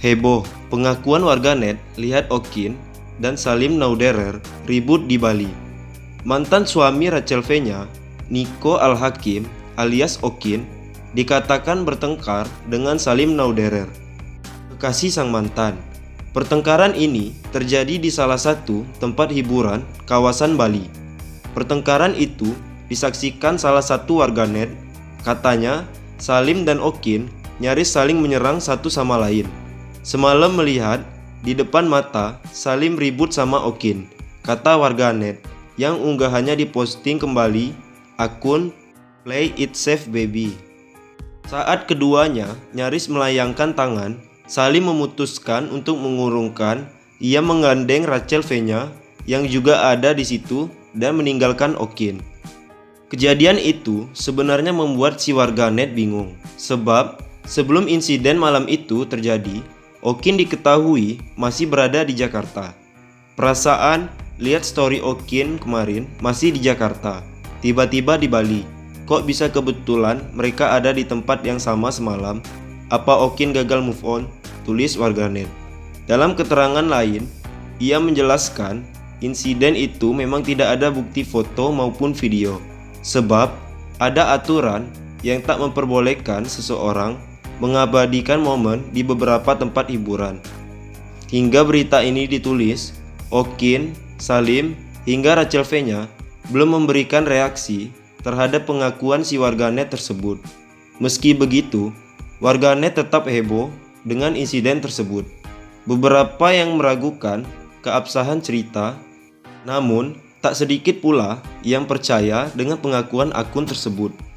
Heboh, pengakuan warganet lihat Okin dan Salim Nauderer ribut di Bali. Mantan suami Rachel V-nya, Niko Al-Hakim alias Okin, dikatakan bertengkar dengan Salim Nauderer, kekasih sang mantan. Pertengkaran ini terjadi di salah satu tempat hiburan kawasan Bali. Pertengkaran itu disaksikan salah satu warganet. Katanya, Salim dan Okin nyaris saling menyerang satu sama lain. Semalam melihat di depan mata Salim ribut sama Okin, kata warganet yang unggahannya diposting kembali akun Play It Safe Baby. Saat keduanya nyaris melayangkan tangan, Salim memutuskan untuk mengurungkan. Ia menggandeng Rachel V-nya yang juga ada di situ dan meninggalkan Okin. Kejadian itu sebenarnya membuat si warganet bingung, sebab sebelum insiden malam itu terjadi, Okin diketahui masih berada di Jakarta. Perasaan lihat story Okin kemarin masih di Jakarta, tiba-tiba di Bali. Kok bisa kebetulan mereka ada di tempat yang sama semalam? Apa Okin gagal move on? Tulis warganet. Dalam keterangan lain, ia menjelaskan insiden itu memang tidak ada bukti foto maupun video, sebab ada aturan yang tak memperbolehkan seseorang mengabadikan momen di beberapa tempat hiburan. Hingga berita ini ditulis, Okin, Salim, hingga Rachel V-nya belum memberikan reaksi terhadap pengakuan si warganet tersebut. Meski begitu, warganet tetap heboh dengan insiden tersebut. Beberapa yang meragukan keabsahan cerita, namun tak sedikit pula yang percaya dengan pengakuan akun tersebut.